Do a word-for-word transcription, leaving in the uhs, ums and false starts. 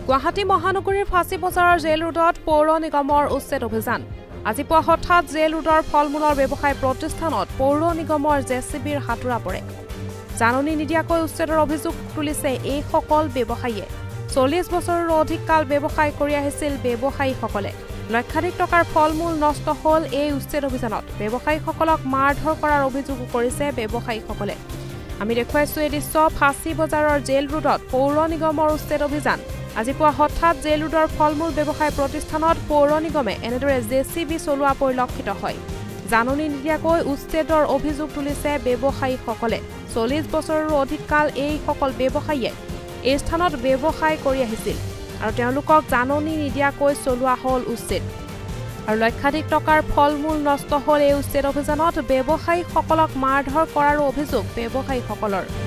গুৱাহাটী মহানগৰীৰ ফাঁচী বজাৰৰ জেল ৰোডত পৌৰ নিগমৰ উচ্ছেদ অভিযান আজি পুৱা হঠাৎ জেল ৰোডৰ ফলমূলৰ ব্যৱসায় প্ৰতিষ্ঠানত পৌৰ নিগমৰ জেচিবিৰ হাতুৰা পৰে জাননী নিদিয়াকৈ উচ্ছেদৰ অভিযোগ তুলিছে এই সকল ব্যৱসায়ীয়ে চল্লিশ বছৰৰো অধিক কাল ব্যৱসায় কৰি আহিছিল ব্যৱসায়ীসকলে লক্ষাধিক টকাৰ ফলমূল নষ্ট হ'ল এই উচ্ছেদ অভিযানত ব্যৱসায়ীসকলক মাৰধৰ কৰাৰ অভিযোগ কৰিছে ব্যৱসায়ীসকলে আমি দেখুৱাইছো এই দৃশ্য ফাঁচী বজাৰৰ জেল ৰোডত পৌৰ নিগমৰ উচ্ছেদ অভিযান আজি পুৱা হঠাৎ জেল ৰোডৰ ফলমূল ব্যৱসায় প্ৰতিষ্ঠানত পৌৰ নিগমে এনেদৰে জেচিবি চলোৱা পৰিলক্ষিত হয় জাননী নিদিয়াকৈ উচ্ছেদৰ অভিযোগ তুলিছে ব্যৱসায়ীসকলে চল্লিশ বছৰৰো অধিক কাল এই সকল ব্যৱসায়ীয়ে এই স্থানত ব্যৱসায় কৰি আহিছিল আৰু তেওঁলোকক জাননী নিদিয়াকৈ চলোৱা হ'ল উচ্ছেদ আৰু লক্ষাধিক টকাৰ ফলমূল নষ্ট হ'ল এই উচ্ছেদ অভিযানত ব্যৱসায়ীসকলক মাৰধৰ কৰাৰ অভিযোগ ব্যৱসায়ীসকলৰ